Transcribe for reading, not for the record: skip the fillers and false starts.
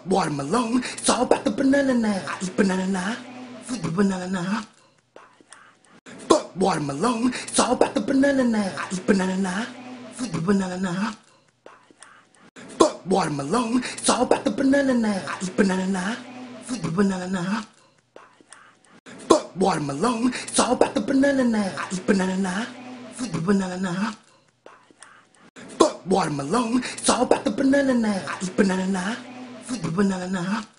watermelon. It's all about the banana now. I eat banana now. Food with banana now. Fuck watermelon. It's all about the banana now. I eat banana now. Food with banana now. Fuck watermelon. It's all about the banana now. I eat banana now. Food with banana now. Fuck watermelon. It's all about the banana now. I eat banana now. Food with banana now. Fuck watermelon. It's all about the banana now. I eat banana now. Food with banana now.